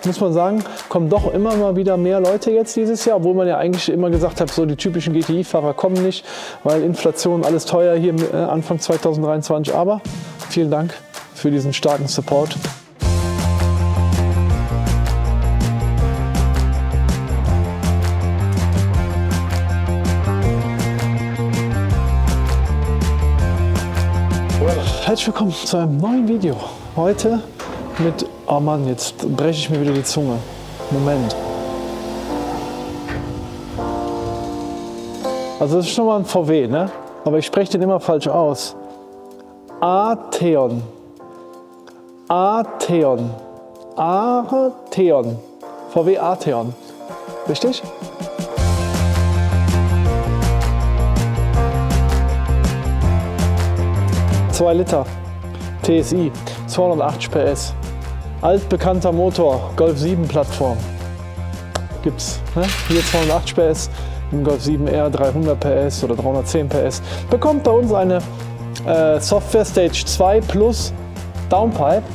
muss man sagen, kommen doch immer mal wieder mehr Leute jetzt dieses Jahr, obwohl man ja eigentlich immer gesagt hat, so die typischen GTI-Fahrer kommen nicht, weil Inflation, alles teuer hier Anfang 2023. Aber vielen Dank für diesen starken Support. Herzlich willkommen zu einem neuen Video. Heute mit, oh Mann, jetzt breche ich mir wieder die Zunge. Moment. Also das ist schon mal ein VW, ne? Aber ich spreche den immer falsch aus. Atheon. Atheon. Atheon. VW Atheon. Richtig? ...2 Liter TSI, 280 PS, altbekannter Motor, Golf 7 Plattform, gibt's, ne? Hier 280 PS, im Golf 7R 300 PS oder 310 PS, bekommt bei uns eine Software Stage 2 Plus Downpipe.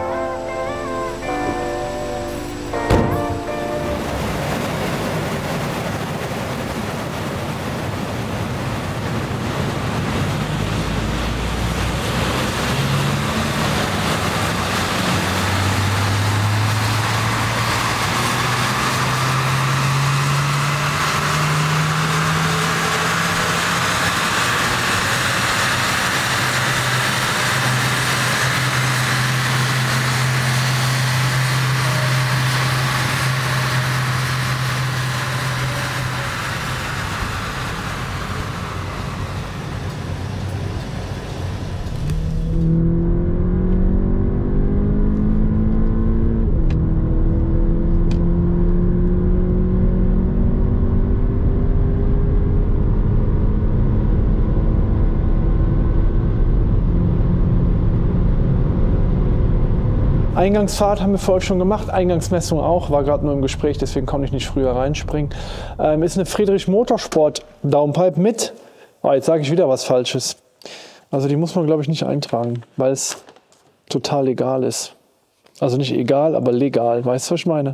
Eingangsfahrt haben wir für euch schon gemacht, Eingangsmessung auch, war gerade nur im Gespräch, deswegen konnte ich nicht früher reinspringen. Ist eine Friedrich Motorsport Downpipe mit, oh, jetzt sage ich wieder was Falsches. Also die muss man, glaube ich, nicht eintragen, weil es total legal ist. Also nicht egal, aber legal, weißt du, was ich meine?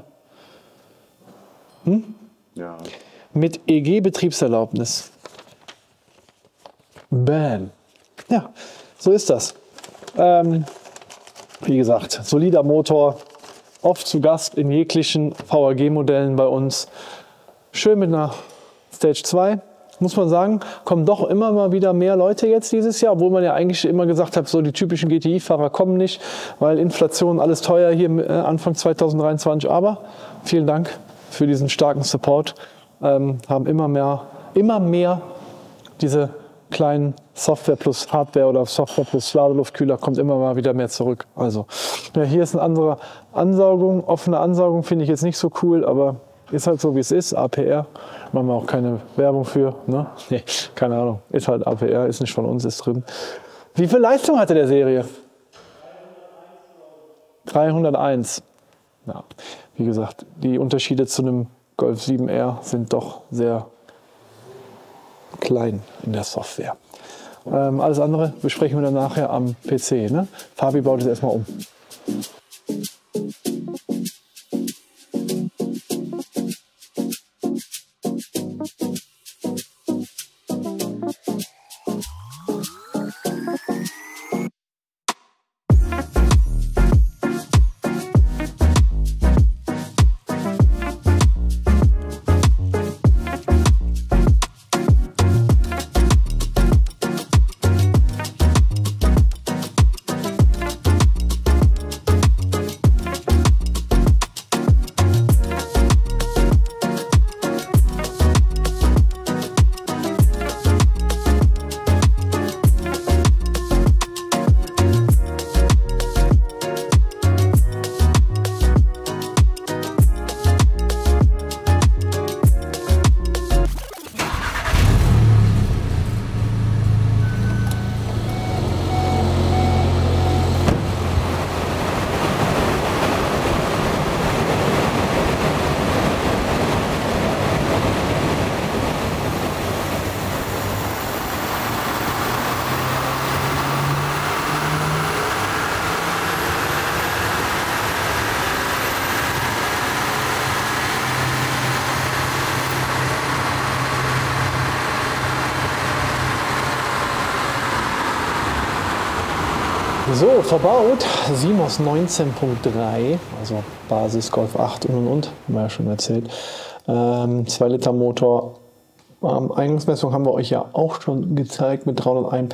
Hm? Ja. Mit EG-Betriebserlaubnis. Bam. Ja, so ist das. Wie gesagt, solider Motor, oft zu Gast in jeglichen VAG-Modellen bei uns. Schön mit einer Stage 2, muss man sagen, kommen doch immer mal wieder mehr Leute jetzt dieses Jahr, obwohl man ja eigentlich immer gesagt hat, so die typischen GTI-Fahrer kommen nicht, weil Inflation, alles teuer hier Anfang 2023. Aber vielen Dank für diesen starken Support. Haben immer mehr diese kleinen Software plus Hardware oder Software plus Ladeluftkühler kommt immer mal wieder mehr zurück. Also ja, hier ist eine andere Ansaugung. Offene Ansaugung finde ich jetzt nicht so cool, aber ist halt so wie es ist. APR, machen wir auch keine Werbung für. Ne? Nee, keine Ahnung, ist halt APR, ist nicht von uns, ist drin. Wie viel Leistung hatte der Serie? 301. Ja, wie gesagt, die Unterschiede zu einem Golf 7R sind doch sehr klein in der Software. Alles andere besprechen wir dann nachher am PC. Ne? Fabi baut es erstmal um. So, verbaut Simos 19.3, also Basis Golf 8 und, haben wir ja schon erzählt. 2 Liter Motor. Eingangsmessung haben wir euch ja auch schon gezeigt mit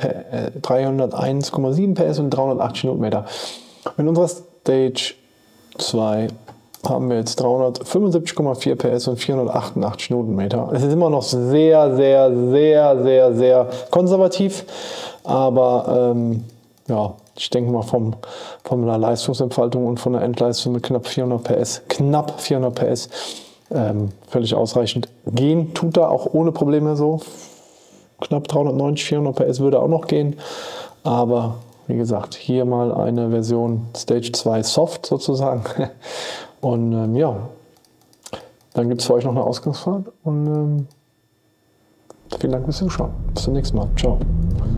301,7 PS und 380 Newtonmeter. Mit unserer Stage 2 haben wir jetzt 375,4 PS und 488 Newtonmeter. Es ist immer noch sehr, sehr, sehr, sehr, sehr konservativ, aber ja, ich denke mal von der Leistungsentfaltung und von der Endleistung mit knapp 400 PS, völlig ausreichend. Gehen tut er auch ohne Probleme so. Knapp 390, 400 PS würde auch noch gehen, aber wie gesagt, hier mal eine Version Stage 2 Soft sozusagen. Und ja, dann gibt es für euch noch eine Ausgangsfahrt und vielen Dank fürs Zuschauen. Bis zum nächsten Mal. Ciao.